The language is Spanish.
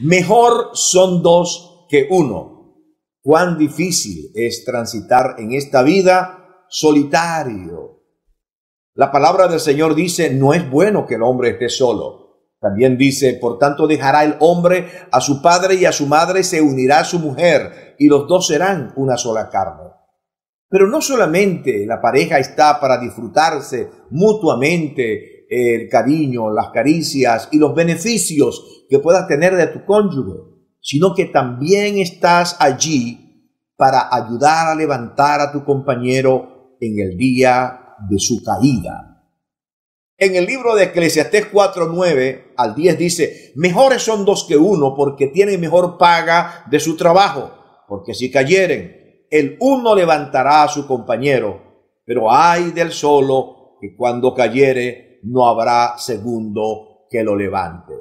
Mejor son dos que uno. Cuán difícil es transitar en esta vida solitario. La palabra del Señor dice, no es bueno que el hombre esté solo. También dice, por tanto dejará el hombre a su padre y a su madre, se unirá a su mujer, y los dos serán una sola carne. Pero no solamente la pareja está para disfrutarse mutuamente el cariño, las caricias y los beneficios que puedas tener de tu cónyuge, sino que también estás allí para ayudar a levantar a tu compañero en el día de su caída. En el libro de Eclesiastés 4:9 al 10 dice, mejores son dos que uno porque tienen mejor paga de su trabajo, porque si cayeren, el uno levantará a su compañero, pero ay del solo que cuando cayere no habrá segundo que lo levante.